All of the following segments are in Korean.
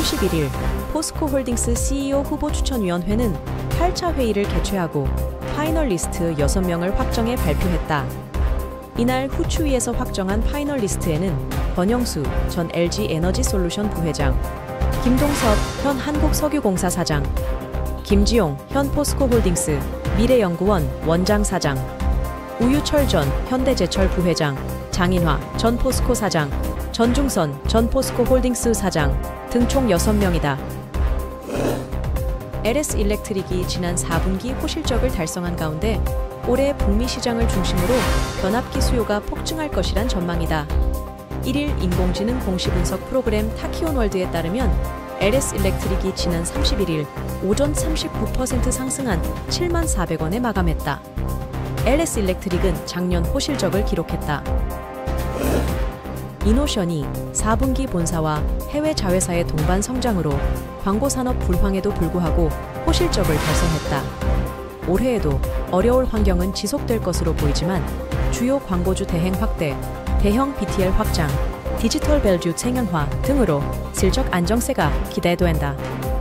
31일 포스코홀딩스 CEO 후보추천위원회는 8차 회의를 개최하고 파이널리스트 6명을 확정해 발표했다. 이날 후추위에서 확정한 파이널리스트에는 권영수 전 LG에너지솔루션 부회장, 김동섭 현 한국석유공사 사장, 김지용 현 포스코홀딩스 미래연구원 원장 사장, 우유철 전 현대제철 부회장, 장인화 전 포스코 사장, 전중선 전 포스코홀딩스 사장 등 총 6명이다. LS 일렉트릭이 지난 4분기 호실적을 달성한 가운데 올해 북미 시장을 중심으로 변압기 수요가 폭증할 것이란 전망이다. 1일 인공지능 공시분석 프로그램 타키온월드에 따르면 LS 일렉트릭이 지난 31일 오전 39% 상승한 74,400원에 마감했다. LS 일렉트릭은 작년 호실적을 기록했다. 이노션이 4분기 본사와 해외 자회사의 동반 성장으로 광고산업 불황에도 불구하고 호실적을 달성했다. 올해에도 어려울 환경은 지속될 것으로 보이지만 주요 광고주 대행 확대, 대형 BTL 확장, 디지털 밸류 생양화 등으로 실적 안정세가 기대된다.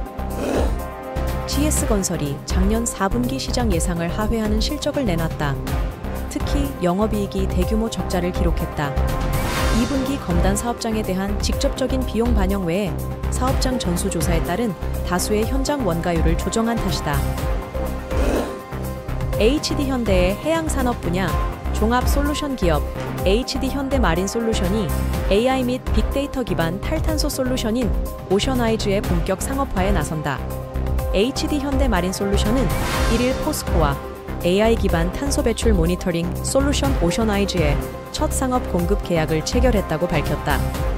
GS건설이 작년 4분기 시장 예상을 하회하는 실적을 내놨다. 특히 영업이익이 대규모 적자를 기록했다. 2분기 검단 사업장에 대한 직접적인 비용 반영 외에 사업장 전수조사에 따른 다수의 현장 원가율을 조정한 탓이다. HD현대의 해양산업 분야 종합솔루션 기업 HD현대마린솔루션이 AI 및 빅데이터 기반 탈탄소 솔루션인 오션아이즈의 본격 상업화에 나선다. HD현대마린솔루션은 1일 포스코와 AI 기반 탄소 배출 모니터링 솔루션 오션아이즈의 첫 상업 공급 계약을 체결했다고 밝혔다.